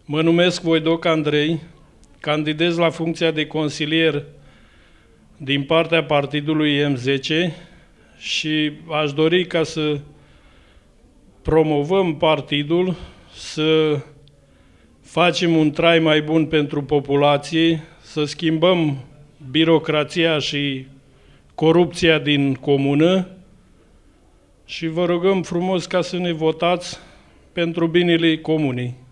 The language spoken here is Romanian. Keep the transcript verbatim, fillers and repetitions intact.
Mă numesc Voidoc Andrei, candidez la funcția de consilier din partea partidului M zece și aș dori ca să promovăm partidul, să facem un trai mai bun pentru populație, să schimbăm birocrația și corupția din comună și vă rugăm frumos ca să ne votați pentru binele comunei.